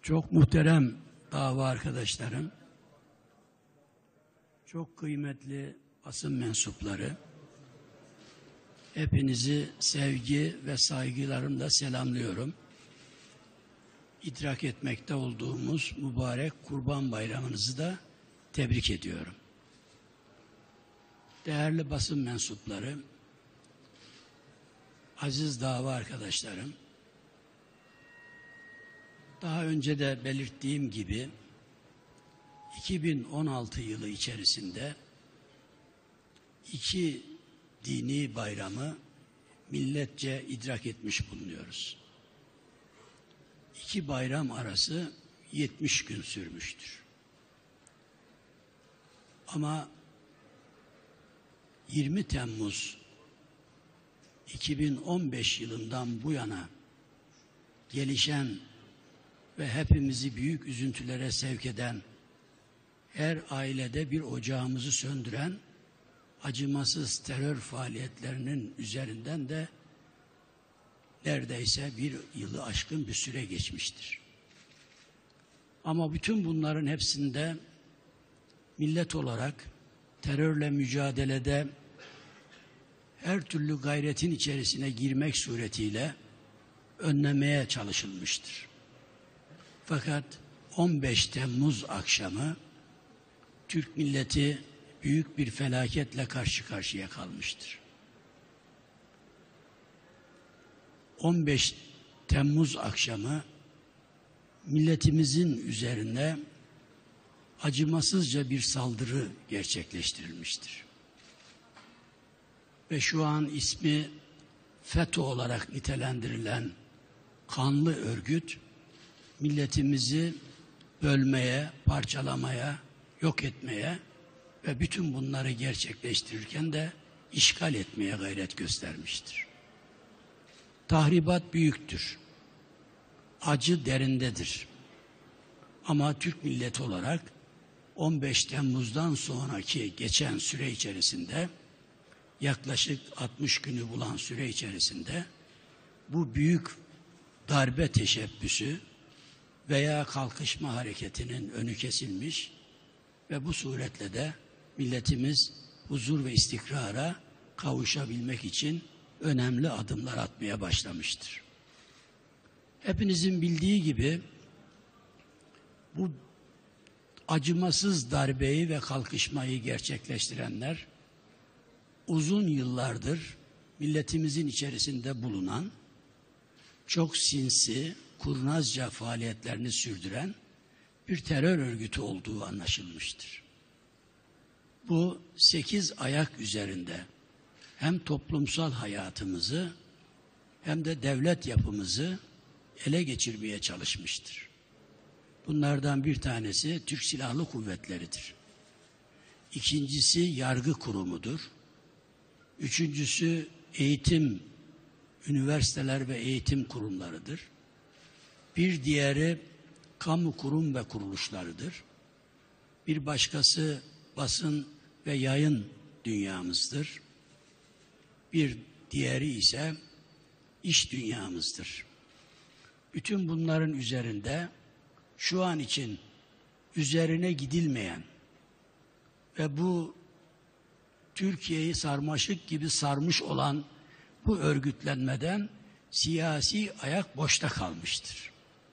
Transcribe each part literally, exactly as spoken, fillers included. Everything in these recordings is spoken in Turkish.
Çok muhterem dava arkadaşlarım, çok kıymetli basın mensupları, hepinizi sevgi ve saygılarımla selamlıyorum. İdrak etmekte olduğumuz mübarek Kurban Bayramınızı da tebrik ediyorum. Değerli basın mensupları, aziz dava arkadaşlarım, daha önce de belirttiğim gibi iki bin on altı yılı içerisinde iki dini bayramı milletçe idrak etmiş bulunuyoruz. İki bayram arası yetmiş gün sürmüştür. Ama yirmi Temmuz iki bin on beş yılından bu yana gelişen ve hepimizi büyük üzüntülere sevk eden, her ailede bir ocağımızı söndüren acımasız terör faaliyetlerinin üzerinden de neredeyse bir yılı aşkın bir süre geçmiştir. Ama bütün bunların hepsinde millet olarak terörle mücadelede her türlü gayretin içerisine girmek suretiyle önlemeye çalışılmıştır. Fakat on beş Temmuz akşamı Türk milleti büyük bir felaketle karşı karşıya kalmıştır. on beş Temmuz akşamı milletimizin üzerine acımasızca bir saldırı gerçekleştirilmiştir. Ve şu an ismi FETÖ olarak nitelendirilen kanlı örgüt, milletimizi bölmeye, parçalamaya, yok etmeye ve bütün bunları gerçekleştirirken de işgal etmeye gayret göstermiştir. Tahribat büyüktür. Acı derindedir. Ama Türk milleti olarak on beş Temmuz'dan sonraki geçen süre içerisinde, yaklaşık altmış günü bulan süre içerisinde bu büyük darbe teşebbüsü veya kalkışma hareketinin önü kesilmiş ve bu suretle de milletimiz huzur ve istikrara kavuşabilmek için önemli adımlar atmaya başlamıştır. Hepinizin bildiği gibi bu acımasız darbeyi ve kalkışmayı gerçekleştirenler uzun yıllardır milletimizin içerisinde bulunan, çok sinsi, kurnazca faaliyetlerini sürdüren bir terör örgütü olduğu anlaşılmıştır. Bu sekiz ayak üzerinde hem toplumsal hayatımızı hem de devlet yapımızı ele geçirmeye çalışmıştır. Bunlardan bir tanesi Türk Silahlı Kuvvetleri'dir. İkincisi yargı kurumudur. Üçüncüsü eğitim, üniversiteler ve eğitim kurumlarıdır. Bir diğeri kamu kurum ve kuruluşlarıdır. Bir başkası basın ve yayın dünyamızdır. Bir diğeri ise iş dünyamızdır. Bütün bunların üzerinde şu an için üzerine gidilmeyen ve bu Türkiye'yi sarmaşık gibi sarmış olan bu örgütlenmeden siyasi ayak boşta kalmıştır.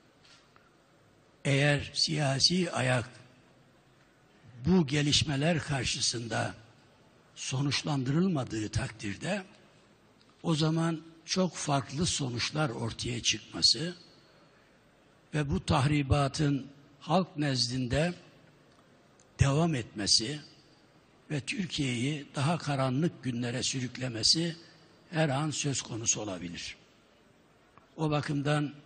Eğer siyasi ayak bu gelişmeler karşısında sonuçlandırılmadığı takdirde o zaman çok farklı sonuçlar ortaya çıkması ve bu tahribatın halk nezdinde devam etmesi ve Türkiye'yi daha karanlık günlere sürüklemesi her an söz konusu olabilir. O bakımdan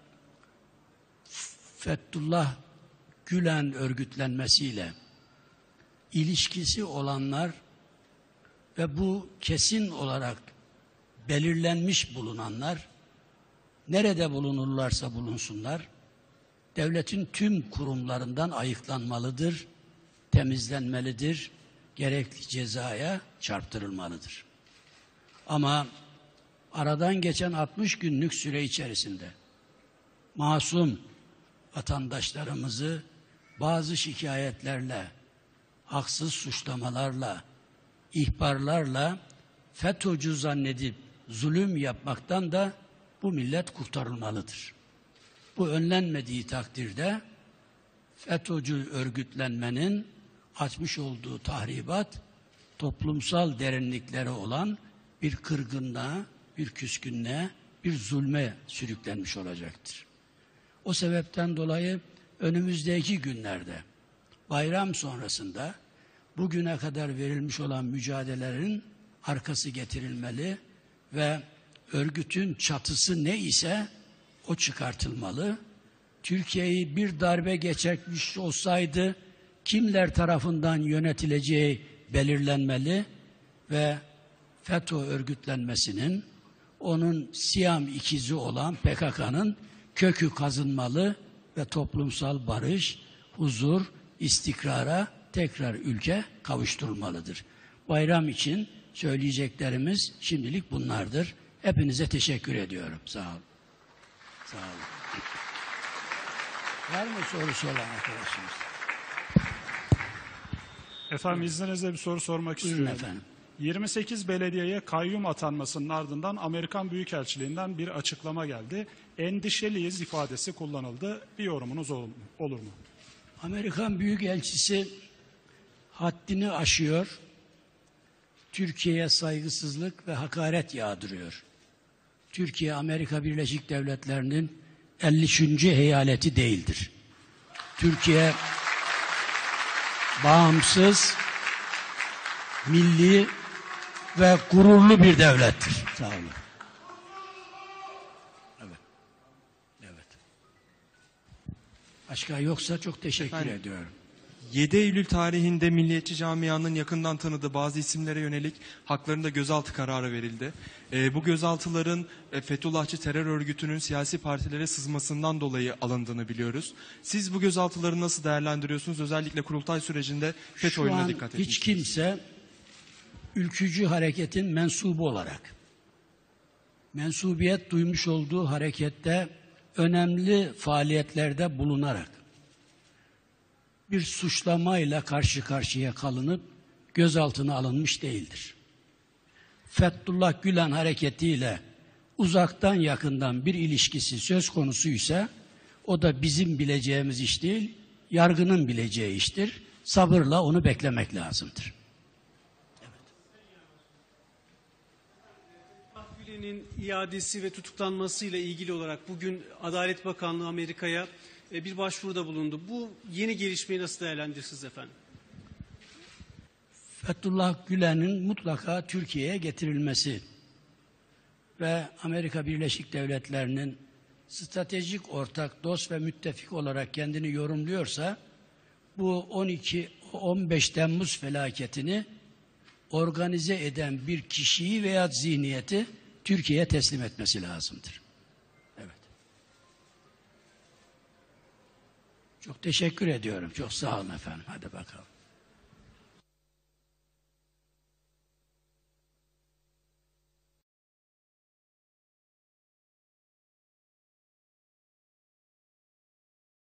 Fethullah Gülen örgütlenmesiyle ilişkisi olanlar ve bu kesin olarak belirlenmiş bulunanlar nerede bulunurlarsa bulunsunlar devletin tüm kurumlarından ayıklanmalıdır, temizlenmelidir, gerekli cezaya çarptırılmalıdır. Ama aradan geçen altmış günlük süre içerisinde masum, vatandaşlarımızı bazı şikayetlerle, haksız suçlamalarla, ihbarlarla FETÖ'cü zannedip zulüm yapmaktan da bu millet kurtarılmalıdır. Bu önlenmediği takdirde FETÖ'cü örgütlenmenin açmış olduğu tahribat toplumsal derinlikleri olan bir kırgınlığa, bir küskünlüğe, bir zulme sürüklenmiş olacaktır. O sebepten dolayı önümüzdeki günlerde bayram sonrasında bugüne kadar verilmiş olan mücadelelerin arkası getirilmeli ve örgütün çatısı ne ise o çıkartılmalı. Türkiye'yi bir darbe geçirmiş olsaydı kimler tarafından yönetileceği belirlenmeli ve FETÖ örgütlenmesinin, onun Siyam ikizi olan P K K'nın kökü kazınmalı ve toplumsal barış, huzur, istikrara tekrar ülke kavuşturulmalıdır. Bayram için söyleyeceklerimiz şimdilik bunlardır. Hepinize teşekkür ediyorum. Sağ olun. Sağ olun. Var mı sorusu olan arkadaşımız? Efendim izninizle bir soru sormak Buyurun istiyorum. efendim. yirmi sekiz belediyeye kayyum atanmasının ardından Amerikan Büyükelçiliğinden bir açıklama geldi. Endişeliyiz ifadesi kullanıldı. Bir yorumunuz ol- olur mu? Amerikan Büyükelçisi haddini aşıyor, Türkiye'ye saygısızlık ve hakaret yağdırıyor. Türkiye, Amerika Birleşik Devletleri'nin elli üçüncü eyaleti değildir. Türkiye bağımsız, milli ve gururlu bir devlettir. Sağ olun. Evet. Evet. Başka yoksa çok teşekkür Efendim? ediyorum. yedi Eylül tarihinde milliyetçi camianın yakından tanıdığı bazı isimlere yönelik haklarında gözaltı kararı verildi. Ee, bu gözaltıların e, Fethullahçı terör örgütünün siyasi partilere sızmasından dolayı alındığını biliyoruz. Siz bu gözaltıları nasıl değerlendiriyorsunuz? Özellikle kurultay sürecinde FETÖ Şu oyununa an dikkat hiç etmişsiniz. kimse ülkücü hareketin mensubu olarak mensubiyet duymuş olduğu harekette önemli faaliyetlerde bulunarak bir suçlamayla karşı karşıya kalınıp gözaltına alınmış değildir. Fethullah Gülen hareketiyle uzaktan yakından bir ilişkisi söz konusuysa o da bizim bileceğimiz iş değil, yargının bileceği iştir. Sabırla onu beklemek lazımdır. Gülen'in iadesi ve tutuklanmasıyla ilgili olarak bugün Adalet Bakanlığı Amerika'ya e, bir başvuruda bulundu. Bu yeni gelişmeyi nasıl değerlendirirsiniz efendim? Fethullah Gülen'in mutlaka Türkiye'ye getirilmesi ve Amerika Birleşik Devletleri'nin stratejik ortak, dost ve müttefik olarak kendini yorumluyorsa bu on iki on beş Temmuz felaketini organize eden bir kişiyi veya zihniyeti Türkiye'ye teslim etmesi lazımdır. Evet. Çok teşekkür ediyorum. Çok sağ olun efendim. Hadi bakalım.